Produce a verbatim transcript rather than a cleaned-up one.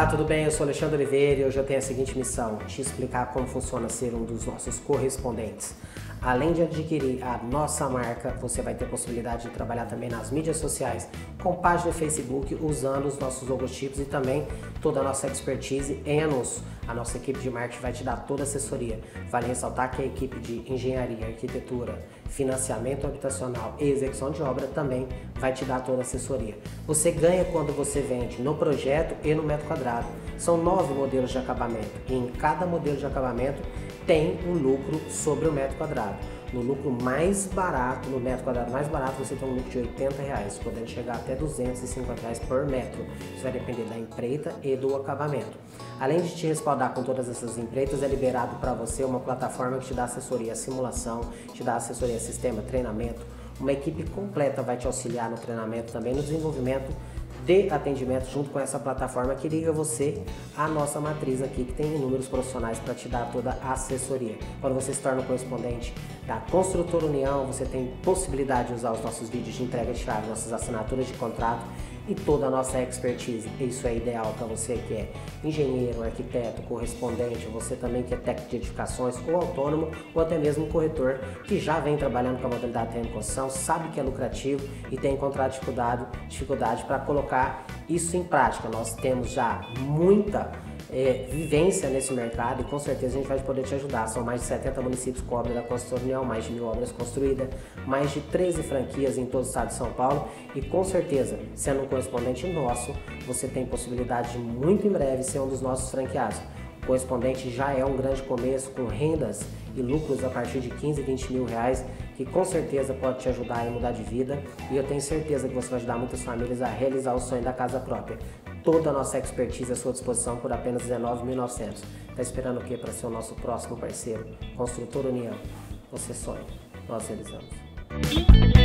tudo bem? Eu sou Alexandre Oliveira e hoje eu tenho a seguinte missão: te explicar como funciona ser um dos nossos correspondentes. Além de adquirir a nossa marca, você vai ter possibilidade de trabalhar também nas mídias sociais, com página no Facebook, usando os nossos logotipos e também toda a nossa expertise em anúncio. A nossa equipe de marketing vai te dar toda a assessoria. Vale ressaltar que a equipe de engenharia, arquitetura, financiamento habitacional e execução de obra também vai te dar toda a assessoria. Você ganha quando você vende no projeto e no metro quadrado. São nove modelos de acabamento e em cada modelo de acabamento tem um lucro sobre o metro quadrado. No lucro mais barato, no metro quadrado mais barato, você tem um lucro de oitenta reais, podendo chegar até duzentos e cinquenta reais por metro. Isso vai depender da empreita e do acabamento. Além de te respaldar com todas essas empreitas, é liberado para você uma plataforma que te dá assessoria, simulação, te dá assessoria, sistema, treinamento. Uma equipe completa vai te auxiliar no treinamento, também no desenvolvimento de atendimento junto com essa plataforma que liga você à nossa matriz aqui, que tem inúmeros profissionais para te dar toda a assessoria. Quando você se torna um correspondente da Construtora União, você tem possibilidade de usar os nossos vídeos de entrega de chave, nossas assinaturas de contrato e toda a nossa expertise. Isso é ideal para você que é engenheiro, arquiteto, correspondente, você também que é técnico de edificações ou autônomo ou até mesmo corretor que já vem trabalhando com a modalidade de construção, sabe que é lucrativo e tem encontrado dificuldade, dificuldade para colocar isso em prática. Nós temos já muita É, vivência nesse mercado e com certeza a gente vai poder te ajudar. São mais de setenta municípios com obra da Construtora União, mais de mil obras construídas, mais de treze franquias em todo o estado de São Paulo e com certeza, sendo um correspondente nosso, você tem possibilidade de muito em breve ser um dos nossos franqueados. O correspondente já é um grande começo com rendas e lucros a partir de quinze, vinte mil reais, que com certeza pode te ajudar a mudar de vida e eu tenho certeza que você vai ajudar muitas famílias a realizar o sonho da casa própria. Toda a nossa expertise à sua disposição por apenas dezenove mil e novecentos. Está esperando o que para ser o nosso próximo parceiro? Construtora União. Você sonha, nós realizamos.